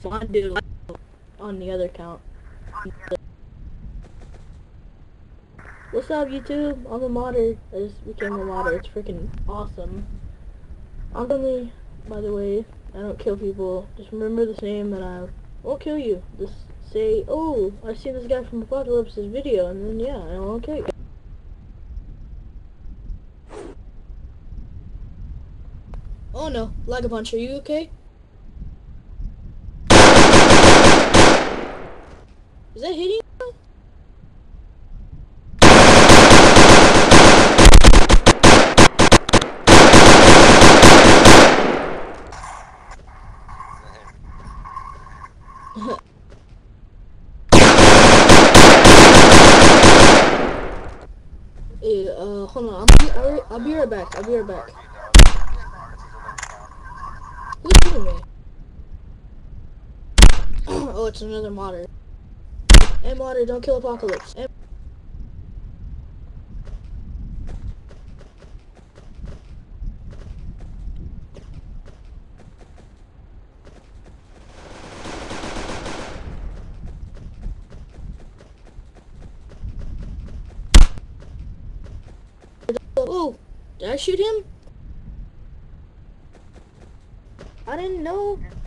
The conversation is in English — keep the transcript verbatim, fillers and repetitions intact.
fondue on the other account. What's up, YouTube? I'm a modder. I just became a modder. It's freaking awesome. I'm only, by the way, I don't kill people. Just remember this name and I won't kill you. Just say, oh, I seen this guy from Apocalypse's video, and then yeah, I won't kill you. Oh no, lag a bunch. Are you okay? Is that hitting you? Hey, uh, hold on. I'll be, I'll, I'll be right back. I'll be right back. Who's hitting me? Oh, it's another modder. Hey, modder, don't kill Apocalypse. Hey. Oh, did I shoot him? I didn't know.